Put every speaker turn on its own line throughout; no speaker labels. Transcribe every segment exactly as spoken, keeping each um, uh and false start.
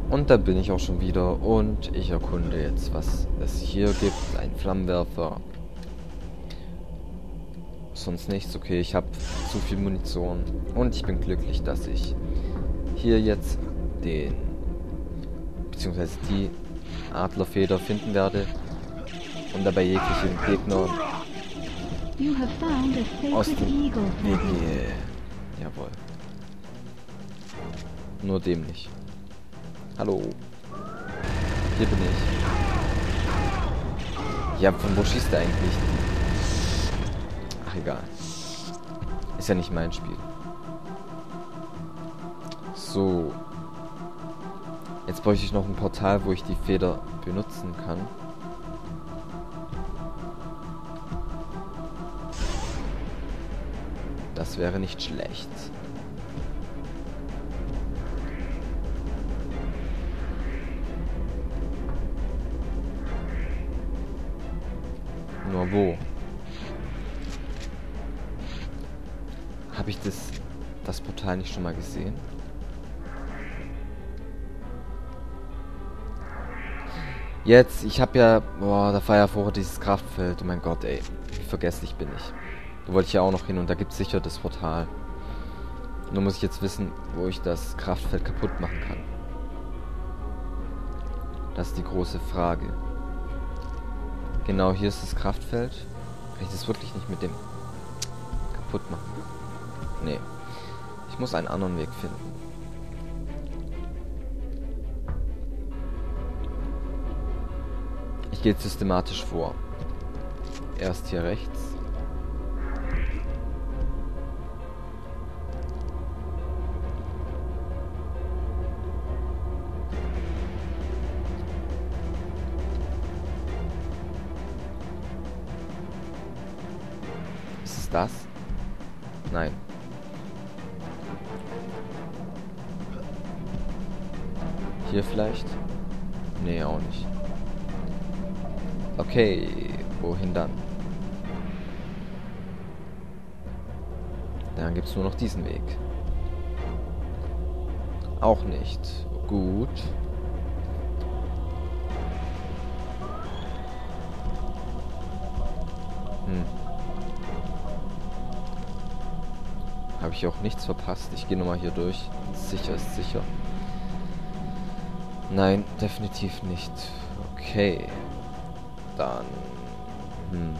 Und da bin ich auch schon wieder und ich erkunde jetzt, was es hier gibt. Ein Flammenwerfer. Sonst nichts. Okay, ich habe zu viel Munition. Und ich bin glücklich, dass ich hier jetzt den, beziehungsweise die Adlerfeder finden werde. Und dabei jegliche Gegner aus dem Weg gehe. Jawohl. Nur dem nicht. Hallo. Hier bin ich. Ja, von wo schießt er eigentlich? Ach, egal. Ist ja nicht mein Spiel. So. Jetzt bräuchte ich noch ein Portal, wo ich die Feder benutzen kann. Das wäre nicht schlecht. Nur wo? Habe ich das, das Portal nicht schon mal gesehen? Jetzt, ich habe ja... Boah, da war ja vorher dieses Kraftfeld. Oh mein Gott, ey. Wie vergesslich bin ich. Da wollte ich ja auch noch hin und da gibt es sicher das Portal. Nur muss ich jetzt wissen, wo ich das Kraftfeld kaputt machen kann. Das ist die große Frage. Genau, hier ist das Kraftfeld. Kann ich das wirklich nicht mit dem kaputt machen? Nee. Ich muss einen anderen Weg finden. Ich gehe jetzt systematisch vor. Erst hier rechts. Ist es das? Nein. Hier vielleicht? Nee, auch nicht. Okay, wohin dann? Dann gibt's nur noch diesen Weg. Auch nicht. Gut. Hm. Habe ich auch nichts verpasst. Ich gehe nochmal hier durch. Sicher ist sicher. Nein, definitiv nicht. Okay. Dann... Hm.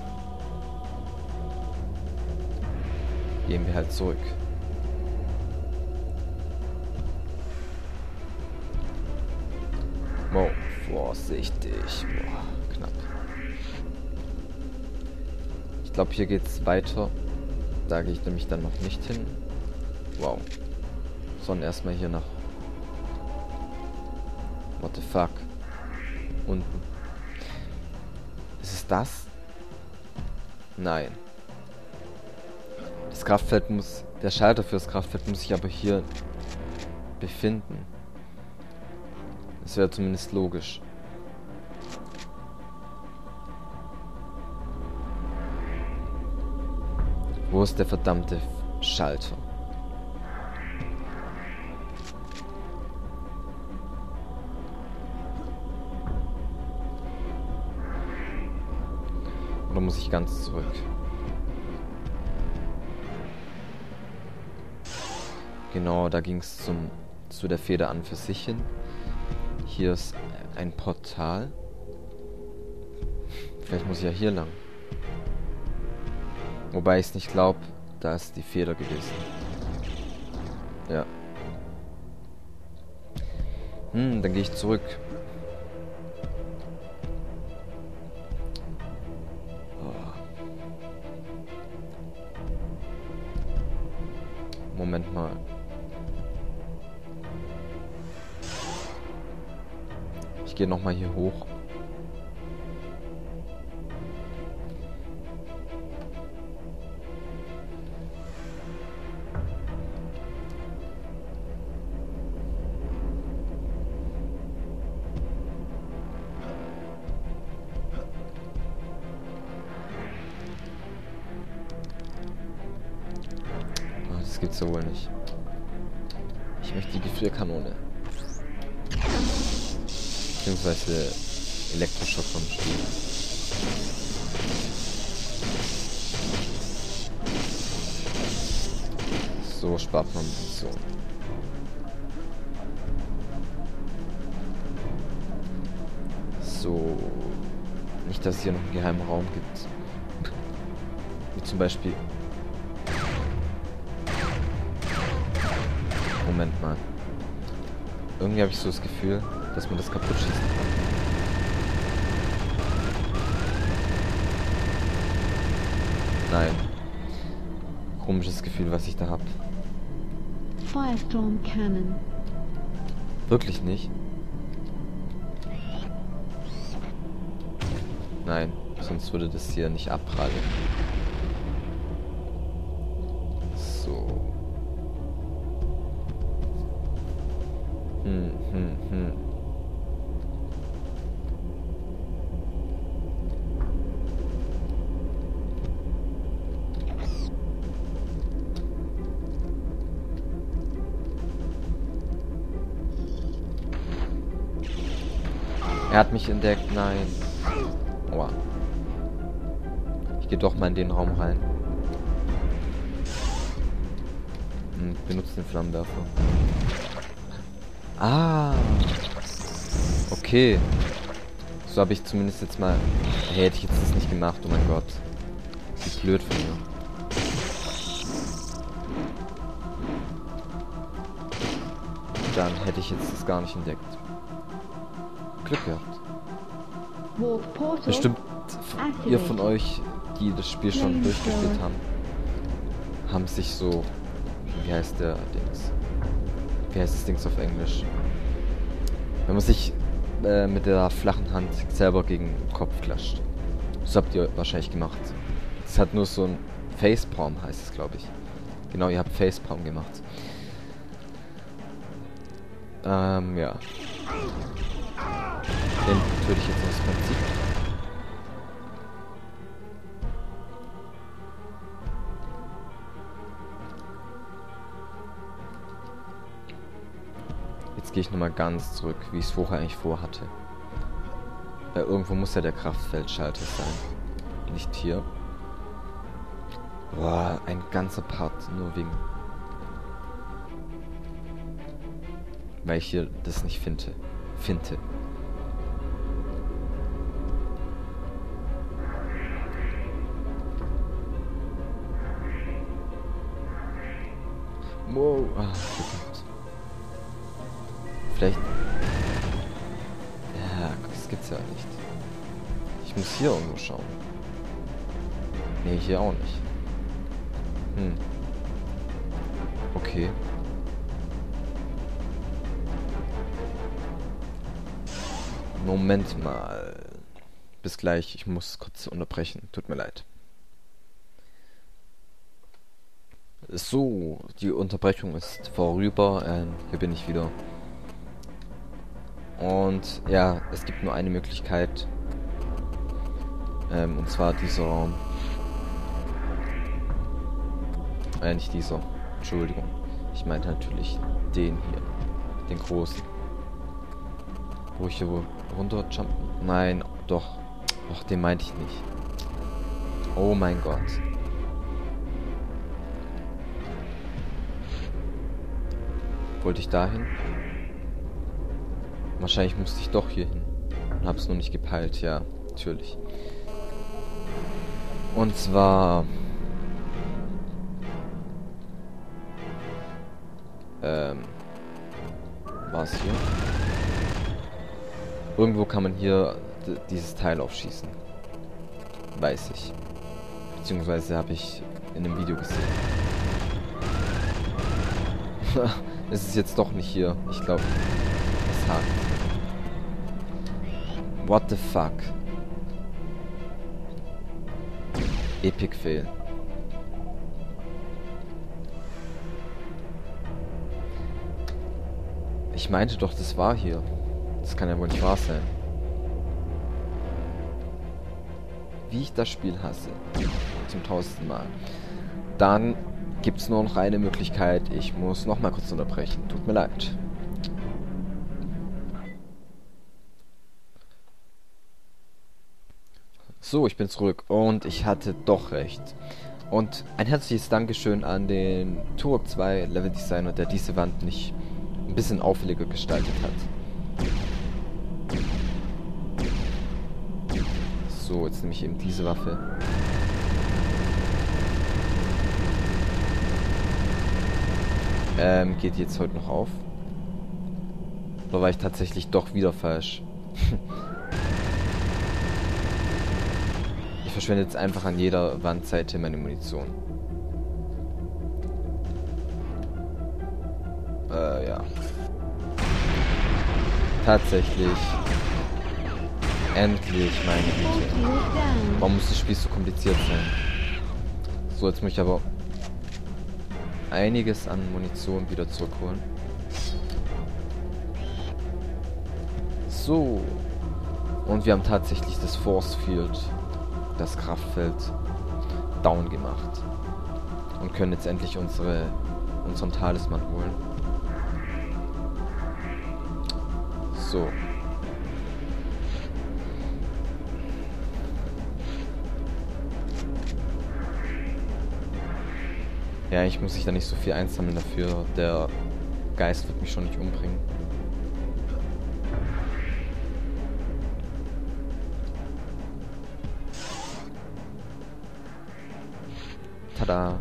Gehen wir halt zurück. Wow, vorsichtig. Boah, knapp. Ich glaube, hier geht's weiter. Da gehe ich nämlich dann noch nicht hin. Wow. Sondern erstmal hier nach... What the fuck? Unten. Ist es das? Nein. Das Kraftfeld muss... Der Schalter für das Kraftfeld muss sich aber hier befinden. Das wäre zumindest logisch. Wo ist der verdammte Schalter? Oder muss ich ganz zurück? Genau, da ging es zum zu der Feder an für sich hin. Hier ist ein Portal. Vielleicht muss ich ja hier lang. Wobei ich es nicht glaube, da ist die Feder gewesen. Ja. Hm, dann gehe ich zurück. Moment mal. Ich gehe nochmal hier hoch. Das gibt's ja wohl nicht. Ich möchte die Gefrierkanone. beziehungsweise Elektroschock vom Spiel. So spart man Munition. So. Nicht, dass es hier noch einen geheimen Raum gibt. Wie zum Beispiel. Moment mal. Irgendwie habe ich so das Gefühl, dass man das kaputt schießen kann. Nein. Komisches Gefühl, was ich da habe.
Firestorm Cannon.
Wirklich nicht? Nein, sonst würde das hier nicht abprallen. So. Hm, hm, hm. Er hat mich entdeckt, nein. Aua. Ich gehe doch mal in den Raum rein. Hm, benutze den Flammenwerfer. Ah. Okay. So habe ich zumindest jetzt mal... Hey, hätte ich jetzt das nicht gemacht, oh mein Gott. Wie blöd von mir. Dann hätte ich jetzt das gar nicht entdeckt. Glück gehabt. Bestimmt ihr von euch, die das Spiel schon durchgespielt haben, haben sich so... Wie heißt der Dings? Wie heißt das Dings auf Englisch? Wenn man sich äh, mit der flachen Hand selber gegen den Kopf klatscht. Das habt ihr wahrscheinlich gemacht. Es hat nur so ein Facepalm, heißt es, glaube ich. Genau, ihr habt Facepalm gemacht. Ähm, ja. Den töte ich jetzt aus Prinzip. Jetzt gehe ich nochmal ganz zurück, wie ich es vorher eigentlich vorhatte. Weil irgendwo muss ja der Kraftfeldschalter sein. Nicht hier. Boah, ein ganzer Part nur wegen... Weil ich hier das nicht finde. Finde. Wow. Ah, verdammt. Vielleicht... Ja, das gibt's ja nicht. Ich muss hier irgendwo schauen. Nee, hier auch nicht. Hm. Okay. Moment mal. Bis gleich. Ich muss kurz unterbrechen. Tut mir leid. So, die Unterbrechung ist vorüber. Ähm, hier bin ich wieder. Und ja, es gibt nur eine Möglichkeit. Ähm, und zwar dieser Raum. Äh, nicht dieser. Entschuldigung. Ich meinte natürlich den hier. Den großen. Wo ich hier wohl runterjumpen? Nein, doch. Doch, den meinte ich nicht. Oh mein Gott. Wollte ich dahin? Wahrscheinlich musste ich doch hier hin. Und hab's nur nicht gepeilt, ja, natürlich. Und zwar... Ähm... War es hier? Irgendwo kann man hier dieses Teil aufschießen. Weiß ich. Beziehungsweise habe ich in einem Video gesehen. Es ist jetzt doch nicht hier. Ich glaube, es hakt. What the fuck? Epic Fail. Ich meinte doch, das war hier. Das kann ja wohl nicht wahr sein. Wie ich das Spiel hasse. Zum tausendsten Mal. Dann gibt es nur noch eine Möglichkeit. Ich muss noch mal kurz unterbrechen. Tut mir leid. So, ich bin zurück und ich hatte doch recht. Und ein herzliches Dankeschön an den Turok zwei Level Designer, der diese Wand nicht ein bisschen auffälliger gestaltet hat. So, jetzt nehme ich eben diese Waffe. Ähm, geht die jetzt heute noch auf? Oder war ich tatsächlich doch wieder falsch? Ich verschwende jetzt einfach an jeder Wandseite meine Munition. Äh, ja. Tatsächlich. Endlich, meine Güte. Warum muss das Spiel so kompliziert sein? So, jetzt muss ich aber einiges an Munition wieder zurückholen. So. Und wir haben tatsächlich das Force Field, das Kraftfeld, down gemacht. Und können jetzt endlich unsere, unseren Talisman holen. So. Ja, ich muss sich da nicht so viel einsammeln dafür. Der Geist wird mich schon nicht umbringen. Tada!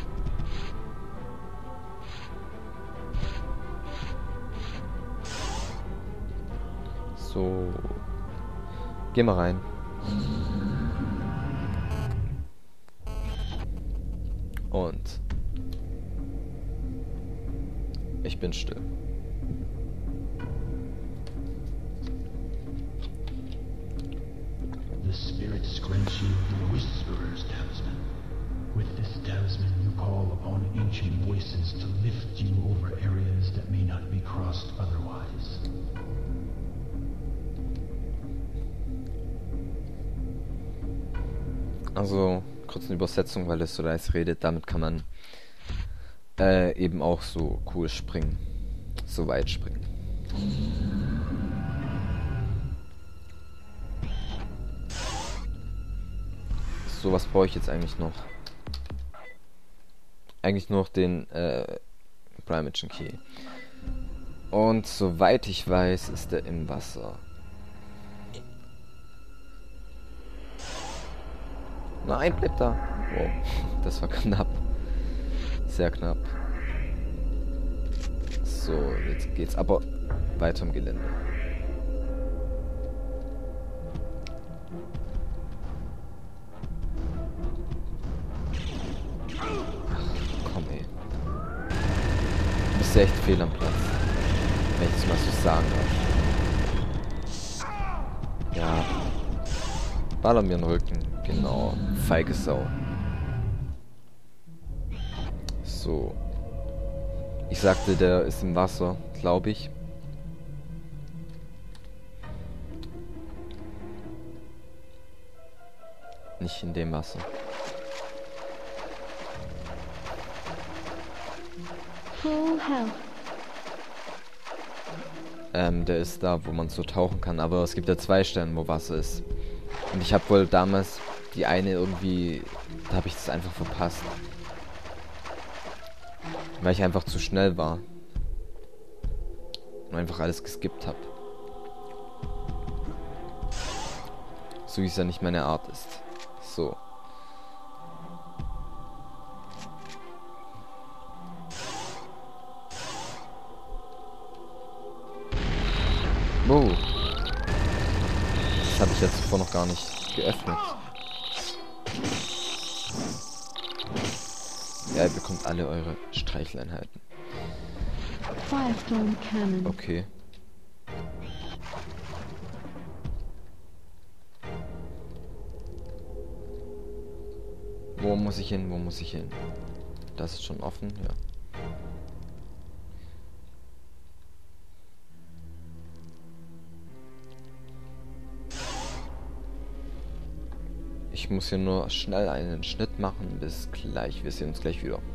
So. Geh mal rein. Und ich bin still.
The spirits grant you the Whisperer's Talisman. With this talisman you call upon ancient voices to lift you over areas that may not be crossed otherwise.
Also, kurz eine Übersetzung, weil es so leise redet. Damit kann man äh, eben auch so cool springen. So weit springen. So, was brauche ich jetzt eigentlich noch? Eigentlich nur noch den äh, Primogen Key. Und soweit ich weiß, ist der im Wasser. Nein, bleib da. Wow, das war knapp. Sehr knapp. So, jetzt geht's aber weiter im Gelände. Ach, komm ey. Du bist ja echt fehl am Platz. Wenn ich das mal so sagen darf. Ja. Baller mir den Rücken. Genau. Feige Sau. So. Ich sagte, der ist im Wasser, glaube ich. Nicht in dem Wasser.
Full health.
Ähm, der ist da, wo man so tauchen kann. Aber es gibt ja zwei Stellen, wo Wasser ist. Und ich habe wohl damals die eine irgendwie... Da habe ich das einfach verpasst. Weil ich einfach zu schnell war. Und einfach alles geskippt habe. So wie es ja nicht meine Art ist. So. Wow. Das habe ich jetzt zuvor noch gar nicht geöffnet. Ja, ihr bekommt alle eure Streicheleinheiten.
Firestorm Cannon.
Okay. Wo muss ich hin? Wo muss ich hin? Das ist schon offen, ja. Ich muss hier nur schnell einen Schnitt machen. Bis gleich. Wir sehen uns gleich wieder.